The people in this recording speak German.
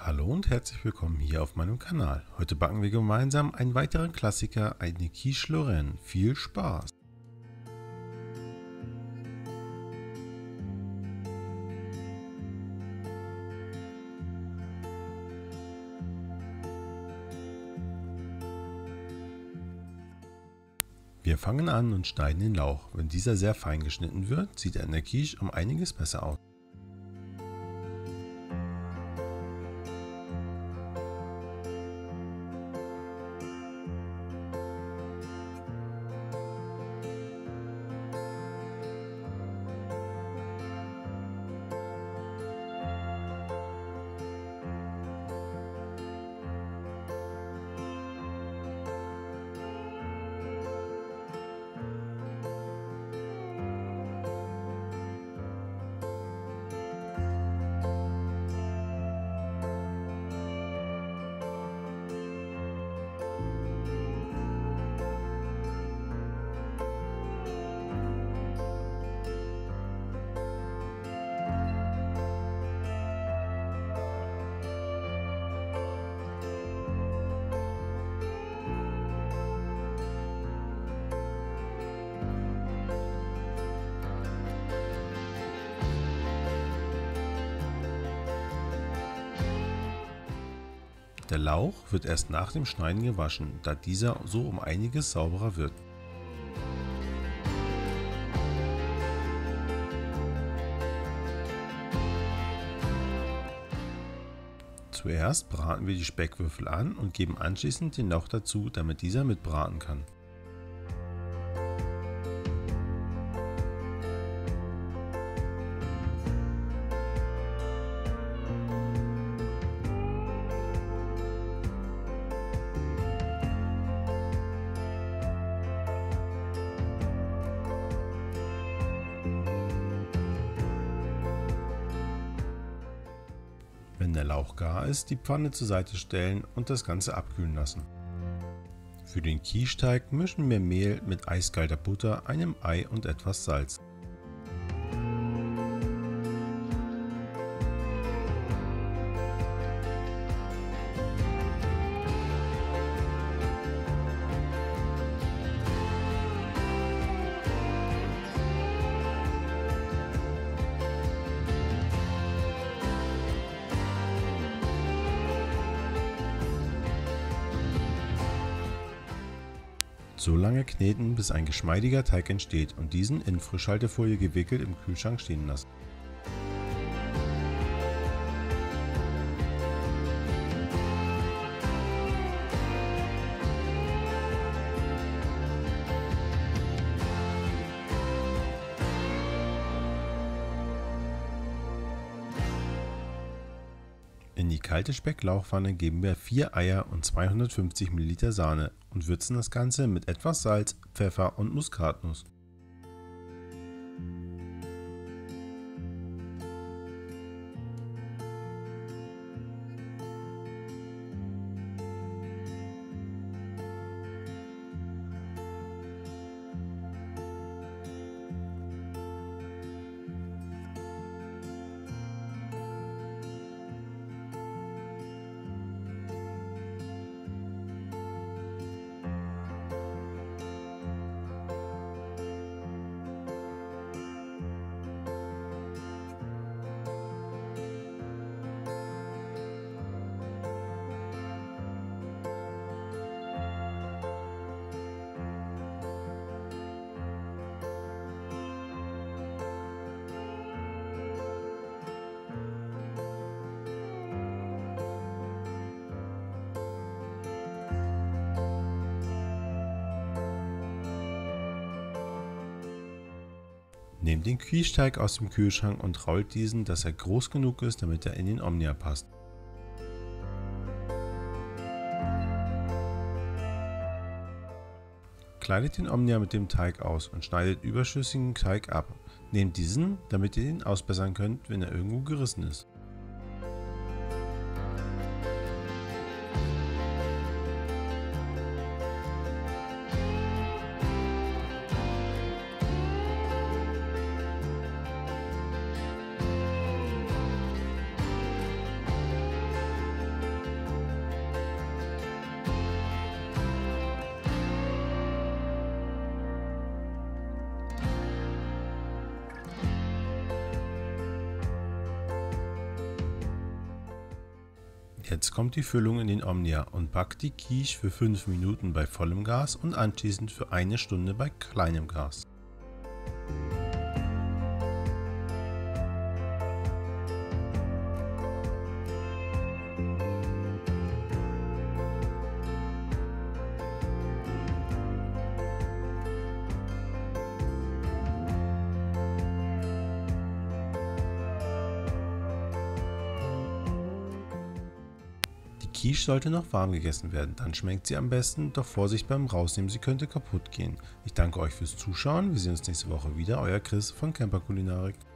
Hallo und herzlich willkommen hier auf meinem Kanal. Heute backen wir gemeinsam einen weiteren Klassiker, eine Quiche Lorraine. Viel Spaß! Wir fangen an und schneiden den Lauch. Wenn dieser sehr fein geschnitten wird, sieht er in der Quiche um einiges besser aus. Der Lauch wird erst nach dem Schneiden gewaschen, da dieser so um einiges sauberer wird. Zuerst braten wir die Speckwürfel an und geben anschließend den Lauch dazu, damit dieser mitbraten kann. Wenn der Lauch gar ist, die Pfanne zur Seite stellen und das Ganze abkühlen lassen. Für den Quiche-Teig mischen wir Mehl mit eiskalter Butter, einem Ei und etwas Salz. So lange kneten, bis ein geschmeidiger Teig entsteht und diesen in Frischhaltefolie gewickelt im Kühlschrank stehen lassen. In die kalte Specklauchpfanne geben wir 4 Eier und 250 ml Sahne und würzen das Ganze mit etwas Salz, Pfeffer und Muskatnuss. Nehmt den Quiche-Teig aus dem Kühlschrank und rollt diesen, dass er groß genug ist, damit er in den Omnia passt. Kleidet den Omnia mit dem Teig aus und schneidet überschüssigen Teig ab. Nehmt diesen, damit ihr ihn ausbessern könnt, wenn er irgendwo gerissen ist. Jetzt kommt die Füllung in den Omnia und backt die Quiche für 5 Minuten bei vollem Gas und anschließend für 1 Stunde bei kleinem Gas. Die Quiche sollte noch warm gegessen werden, dann schmeckt sie am besten, doch Vorsicht beim Rausnehmen, sie könnte kaputt gehen. Ich danke euch fürs Zuschauen, wir sehen uns nächste Woche wieder, euer Chris von Camper Kulinarik.